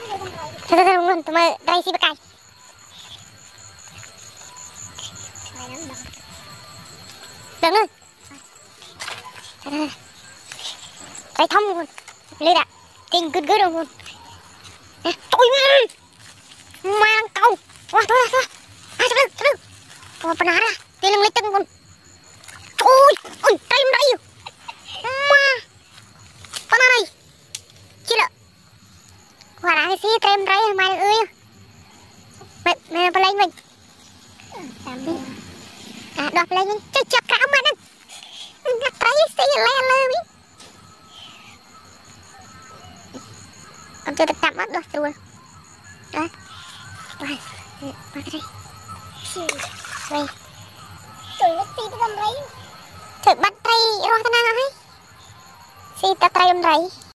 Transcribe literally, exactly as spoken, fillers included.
thôi thôi luôn tụi mày đây xí bạc cày đừng nữa đây thông luôn lên đã kinh cứ cứ đâu luôn tôi mang câu哇thôi thôi à sao được sao được ủa bà nà ra đi lưng lấy chân con ôi ôi tay em đây ma bà nà này chị lợ quả đá cái xí tay em đây mà ơi mày mày bà lấy mình à đọc lấy mình chơi chọc cả mà nè ngắt tay xí le le đi con chưa được tạm mất được rồi đấy Rồi, qua cái đây. Đây. Trời nó xì tao lấy. Trời bắt tay rồi tao nào ấy. Xì tao tay em lấy.